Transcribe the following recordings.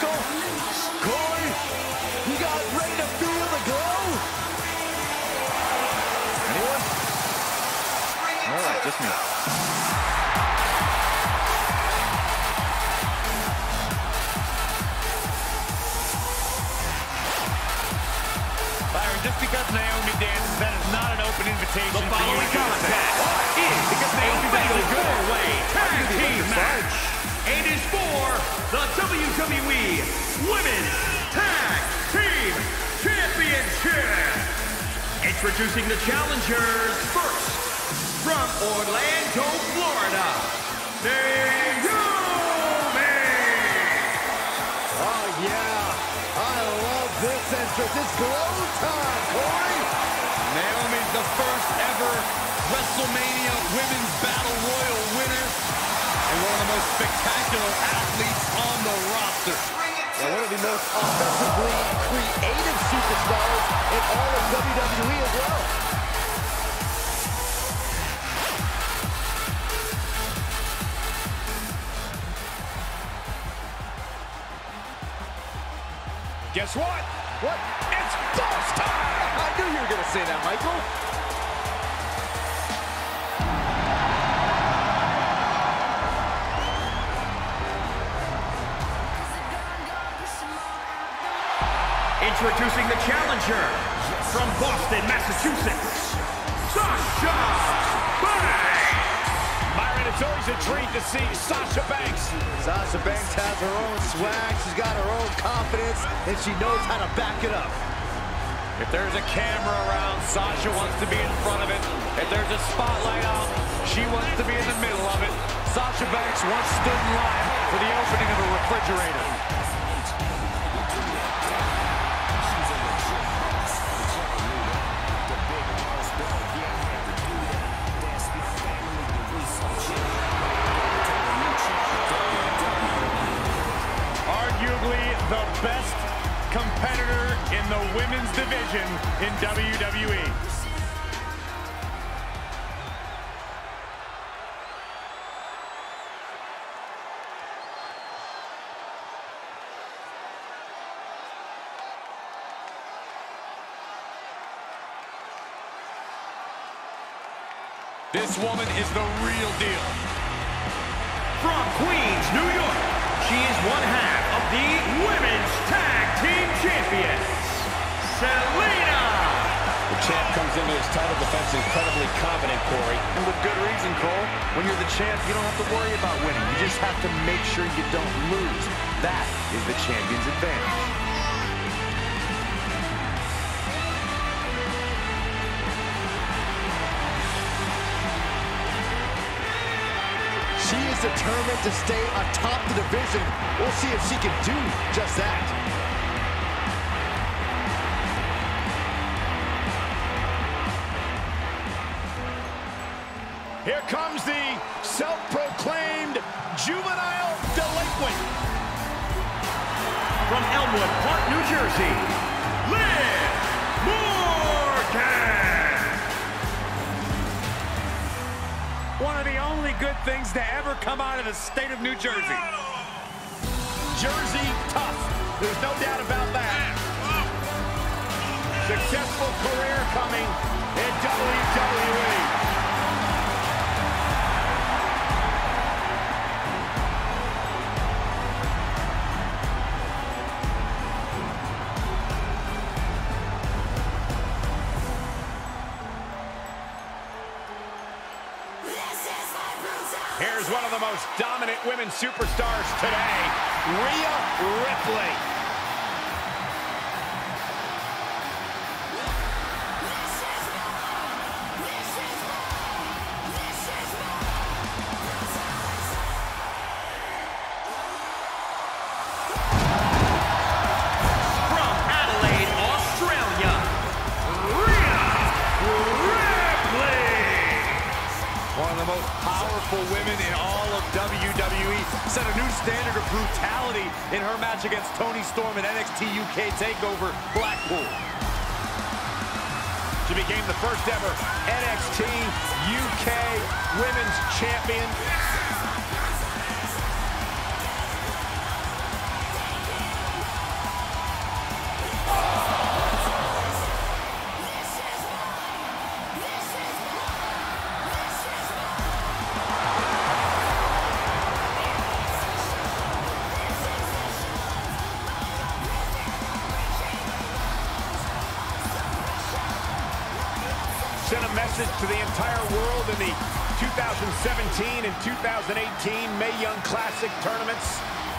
Michael. Corey, you guys ready to feel the glow? Anyone? All right, just me. Just because Naomi dances, that is not an open invitation the for you to contest is because Naomi fatal dances four-way tag team match and is for the WWE Women's Tag Team Championship. Introducing the challengers first, from Orlando, Florida, Naomi. Oh, yeah. I love this entrance. It's glow time, Corey. Naomi's the first ever WrestleMania Women's Battle Royal winner and one of the most spectacular athletes on the roster. And one of the most offensively creative superstars in all of WWE as well. Guess what? What? It's boss time! I knew you were going to say that, Michael. Introducing the challenger from Boston, Massachusetts, Sasha Banks. Byron, it's always a treat to see Sasha Banks. Sasha Banks has her own swag, she's got her own confidence, and she knows how to back it up. If there's a camera around, Sasha wants to be in front of it. If there's a spotlight out, she wants to be in the middle of it. Sasha Banks once stood in line for the opening of a refrigerator. The best competitor in the women's division in WWE. This woman is the real deal. From Queens, New York, she is one half of the Women's Tag Team Champions, Selena. The champ comes into his title defense incredibly confident, Corey. And with good reason, Cole. When you're the champ, you don't have to worry about winning. You just have to make sure you don't lose. That is the champion's advantage. She is determined to stay atop the division. We'll see if she can do just that. Here comes the self-proclaimed juvenile delinquent. From Elmwood Park, New Jersey, Liv Morgan. One of the only good things to ever come out of the state of New Jersey. Jersey tough. There's no doubt about that. Successful career coming in WWE. Here's one of the most dominant women superstars today, Rhea Ripley. From Adelaide, Australia, Rhea Ripley. One of the most powerful women in all of WWE, set a new standard of brutality in her match against Toni Storm in NXT UK TakeOver Blackpool. She became the first ever NXT UK Women's Champion. message to the entire world in the 2017 and 2018 Mae Young Classic tournaments.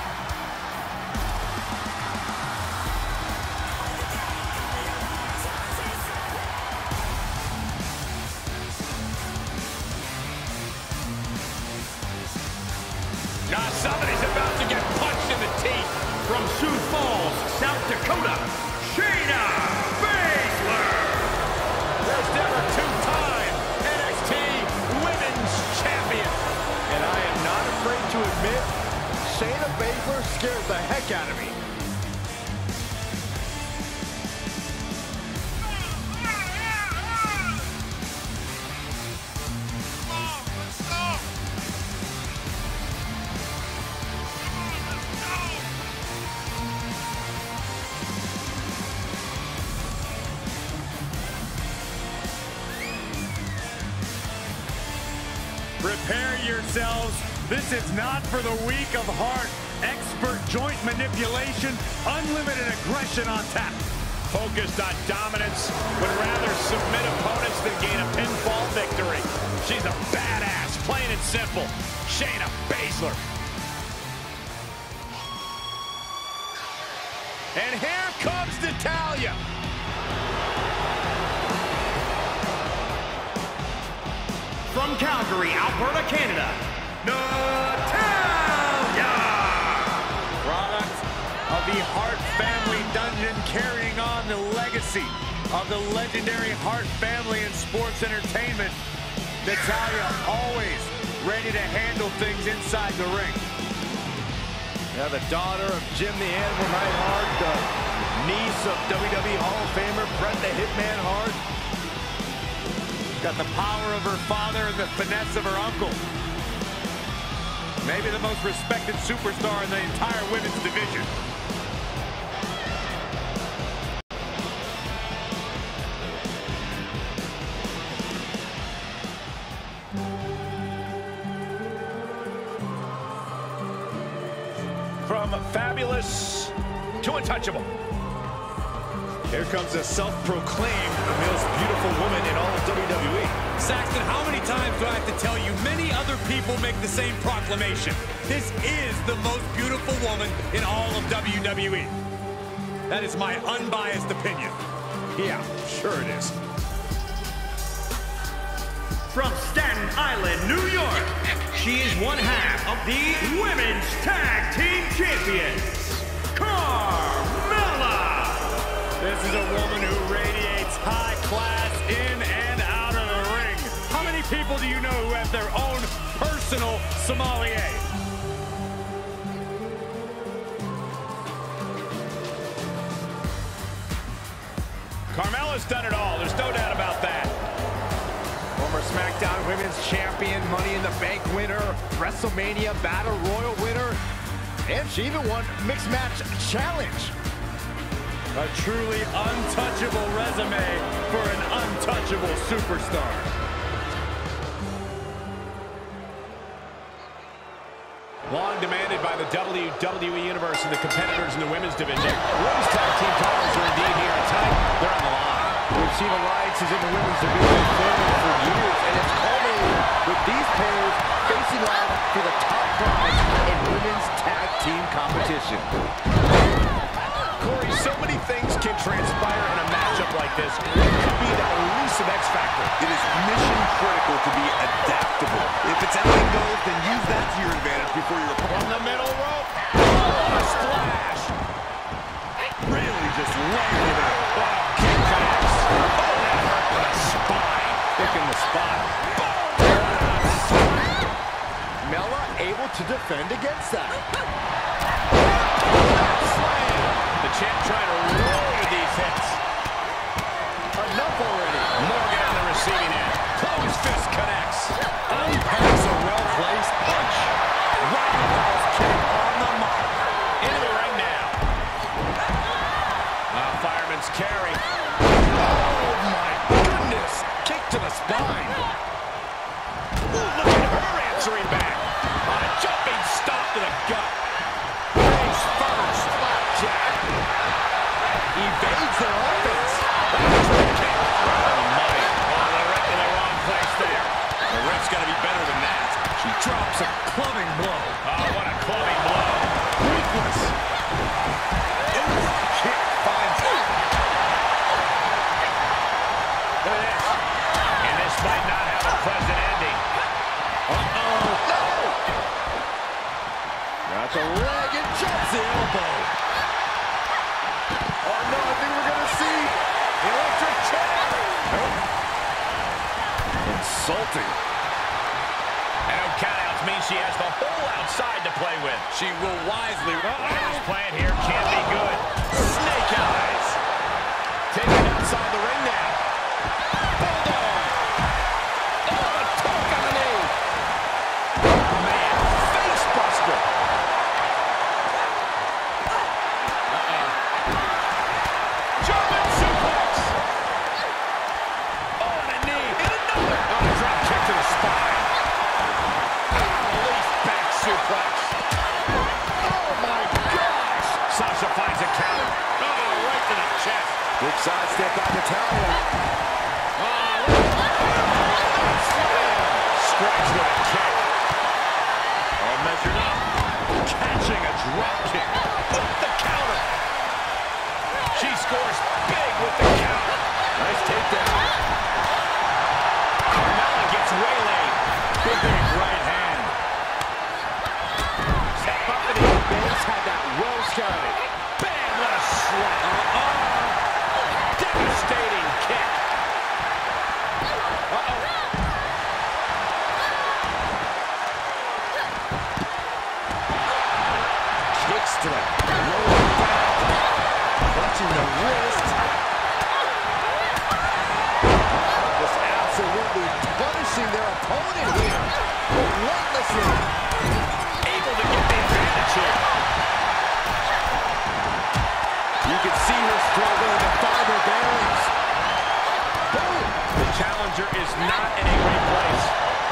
Now somebody's about to get punched in the teeth. From Sioux Falls, South Dakota, Shayna Baszler. First ever two-time NXT Women's Champion. And I am not afraid to admit, Shayna Baszler scares the heck out of me. Prepare yourselves. This is not for the weak of heart. Expert joint manipulation, unlimited aggression on tap. Focused on dominance, would rather submit opponents than gain a pinfall victory. She's a badass, plain and simple. Shayna Baszler. And here comes Natalya. From Calgary, Alberta, Canada, Natalya! Product of the Hart family dungeon, carrying on the legacy of the legendary Hart family in sports entertainment. Natalya always ready to handle things inside the ring. Yeah, the daughter of Jim the Animal Neidhart, the niece of WWE Hall of Famer Bret the Hitman Hart. Got the power of her father and the finesse of her uncle. Maybe the most respected superstar in the entire women's division. From fabulous to untouchable. Here comes a self-proclaimed most beautiful woman in all of WWE. Saxton, how many times do I have to tell you? Many other people make the same proclamation. This is the most beautiful woman in all of WWE. That is my unbiased opinion. Yeah, sure it is. From Staten Island, New York, she is one half of the Women's Tag Team Champions, Carmella. This is a woman who radiates high class in and out of the ring. How many people do you know who have their own personal sommelier? Carmella's done it all. There's no doubt about that. Former SmackDown Women's Champion, Money in the Bank winner, WrestleMania Battle Royal winner, and she even won Mixed Match Challenge. A truly untouchable resume for an untouchable superstar. Long demanded by the WWE Universe and the competitors in the women's division. Women's tag team titles are indeed here tonight. They're on the line. We've seen alliances in the women's division forming for years, and it's culminated with these pairs facing off for the top prize in women's tag team competition. Corey, so many things can transpire in a matchup like this. It could be that elusive X factor. It is mission critical to be adaptable. If it's anything goes, then use that to your advantage before your opponent. From the middle rope. Oh, a splash. Really just landed it. Kick connects. Oh, that hurt with a spine. Thick in the spot. Mella able to defend against that. The champ trying to roll with these hits. Enough already. Morgan on the receiving end. Closed fist connects. Unpacks a well-placed punch. Roundhouse kick on the mark. Into the ring now. Fireman's carry. Oh my goodness. Kick to the spine. Ooh, look at her answering back. On a jumping stop to the gut. Face first. Flapjack. Evades it all. the leg and jumps the elbow. Oh no, I think we're gonna see the electric chair. Nope. Insulting. And no countouts means she has the whole outside to play with. She will wisely. This plan here can't be good. Snake eyes. Taken outside the ring now. Bulldog. Oh, a torque on the knee. Man, face buster. German suplex. Oh, and a knee. And another. Oh, a drop kick to the spine. Release back suplex. Oh my gosh. Sasha finds a counter. Oh, right to the chest. Big side step by Natalya. Strikes with a kick. All measured up. Catching a drop kick. With the counter. She scores big with the counter. Nice takedown. Carmella gets waylaid. Big right hand. Step up and the base had that well scouted. Bam, what a slap. Devastating kick. Kicks to the lower back. Clutching the wrist. Just absolutely punishing their opponent here. Relentlessly. Able to get the advantage here. You can see her struggling to find her bearings. Boom! The challenger is not in a great place.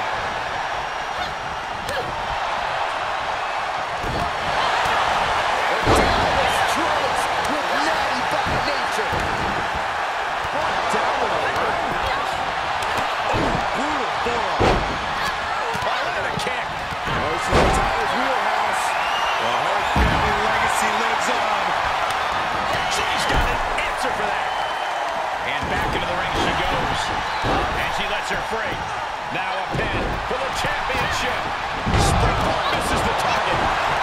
Strikes with natty by nature. Down with a roundhouse. Brutal forearm. Oh, look at the kick. This is Natalya's wheelhouse. The whole family legacy lives on. She's got an answer for that. And back into the ring she goes. And she lets her free. Now a pin for the championship. Springboard misses the target.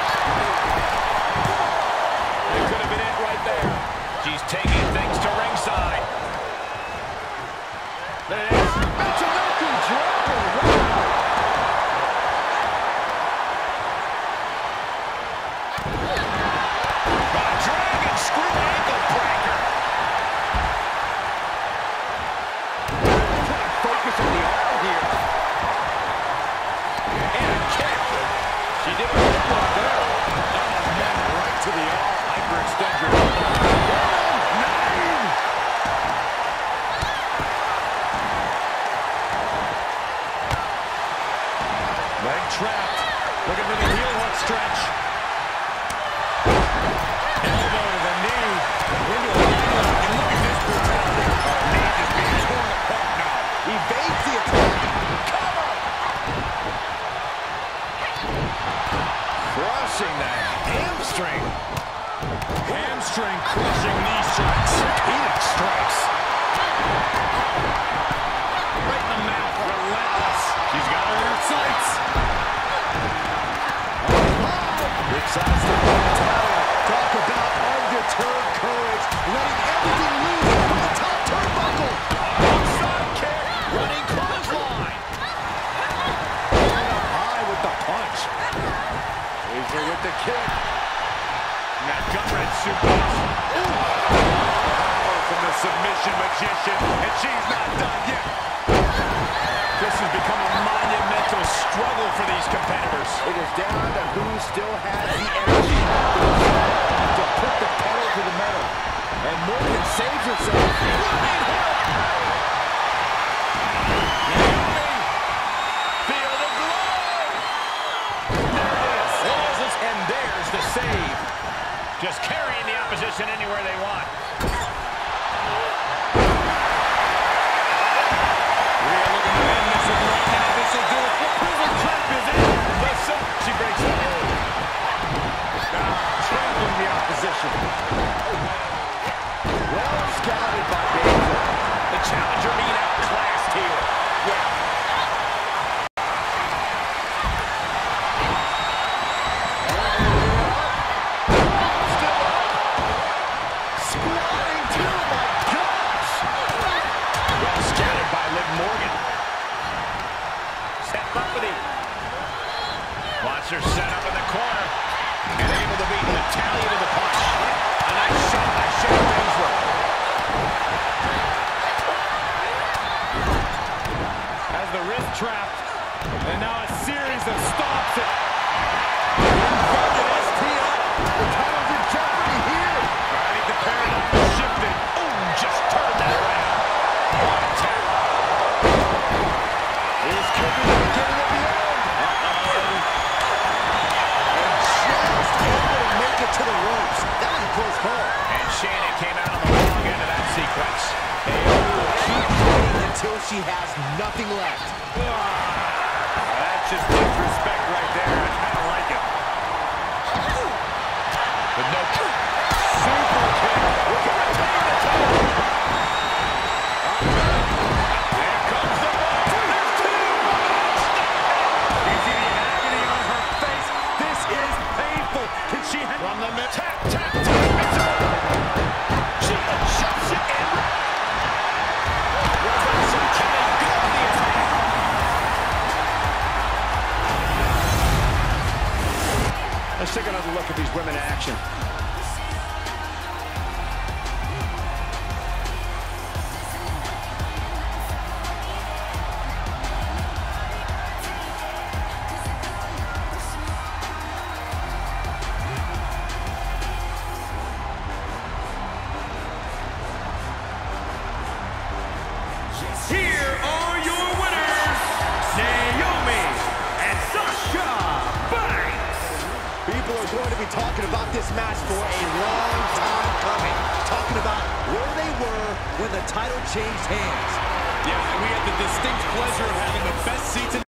That could have been it right there. She's taking things to ringside. There it is. Michinoku driver. Wow. Dragon screw ankle breaker. Focus on the arm here. And a kick. She did a good one there. Oh, man, right to the arm. Hyperextend your elbow. 9. Leg trapped. Looking for the heel hook stretch. Elbow to the knee. Into a heel. And look at this brutality. Knee just being torn apart now. Evades the attack. Cover. Crushing that hamstring. Hamstring crushing knee strikes. Phoenix strikes. Right in the mouth. Relentless. She's got her in her sights. Big side step by Natalya. Talk about undeterred courage. Letting everything loose from the top turnbuckle. Outside kick. Running clothesline. High with the punch. Laser with the kick. And that gut-wrench suplex. Power from the submission magician. And she's not done yet. This has become a monumental struggle for these competitors. It is down to who still has the energy to put the pedal to the metal. And Morgan saves herself. Feel the glow. There it is. And there's the save. Just carrying the opposition anywhere they want. Rhea looking to end this one right now. This will do it. Prison trap is in. She breaks the hold. in the corner. And able to beat Natalya to the punch. A nice shot by Shayna Baszler. Has the wrist trapped. And now a series of stomps. The title's in jeopardy here. I think the paradigm has shifted. Ooh, just turned that around. What a tap. This could be the beginning of the end. And just able to make it to the ropes. That was a close call. And Shayna came out on the wrong end of that sequence. Naomi will keep fighting until she has nothing left. That's just disrespect right there. I don't like it. But no Super kick. Look at the title. There comes the ball. There's two. You see the agony on her face. This is painful. Can she from the mid? tap, tap, tap. It's over. She shoves it in. Reversal. Can they go on the attack? Let's take another look at these women in action. Here are your winners, Naomi and Sasha Banks. People are going to be talking about this match for a long time coming. Talking about where they were when the title changed hands. Yeah, and we had the distinct pleasure of having the best seats in